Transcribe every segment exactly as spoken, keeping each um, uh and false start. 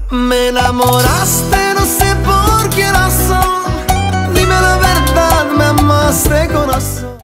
Me enamoraste, no sé por qué razón. Dime la verdad, me amaste de corazón.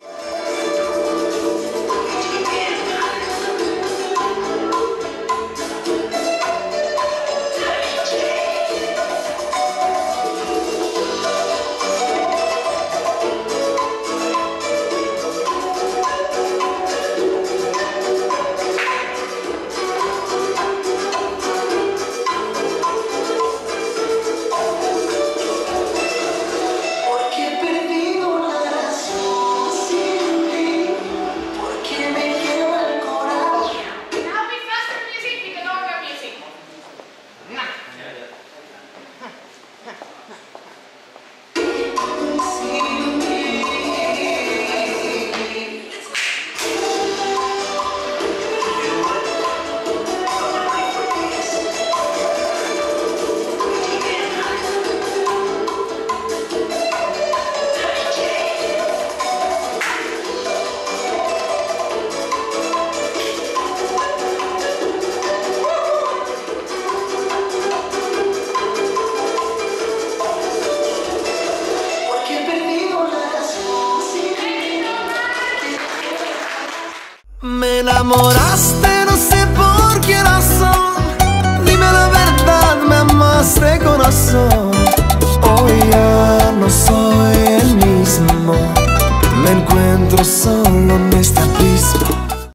Me enamoraste, no sé por qué razón. Dime la verdad, me amaste de corazón. Hoy ya no soy el mismo. Me encuentro solo en esta pista.